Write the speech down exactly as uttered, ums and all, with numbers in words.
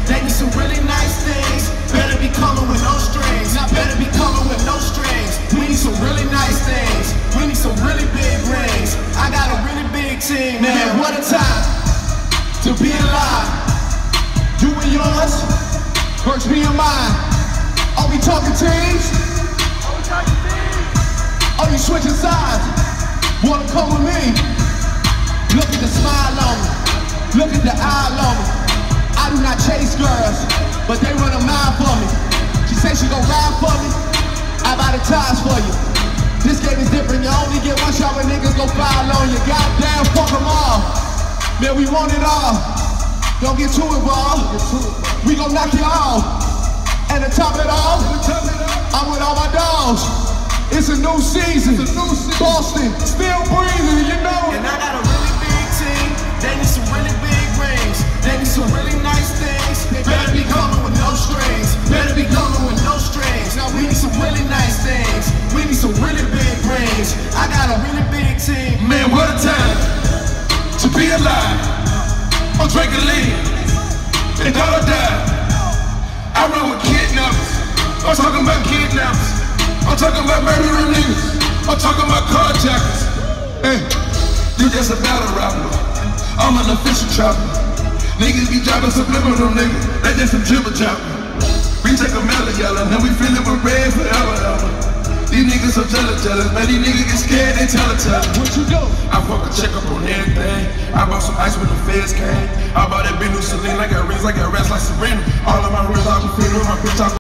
They need some really nice things. Better be coming with no strings. Now better be coming with no strings. We need some really nice things. We need some really big rings. I got a really big team, man. What a time to be alive. You and yours versus me and mine. Are we talking teams? Are you switching sides? Wanna come with me? Look at the smile on me. Look at the eye on me. I do not chase girls, but they run a mile for me. She say she gon' ride for me. I buy the tires for you. This game is different. You only get one shot when niggas go foul on you. Goddamn, fuck them all. Man, we want it all. Don't get too involved. We gon' knock you off. And to top it all, I'm with all my dogs. It's a new season. Boston, still breathing, you know. And I got a really big team. They need some really big rings. They need some really nice things. They better be coming with no strings. Better be coming with no strings. Now we need some really nice things. We need some really big rings. I got a really big team. Man, what a time to be alive. I'm drinking lean and all die. I run with kidnappers. I'm talking about kidnappers. I'm talking about murdering niggas. I'm talking about carjackers. Hey, you just a battle rapper. I'm an official trapper. Niggas be dropping subliminal niggas. They just some jibber jabber. We take a melon yellow, and we fill it with red forever, ever. These niggas so jealous, jealous. Man, these niggas get scared, they tell it, tell it. What you do? I fuck a check up on everything. I bought some ice when the feds came. I bought that big new Celine. I got rings, I got rats like Serena. All of my rings, I can feel with my bitch.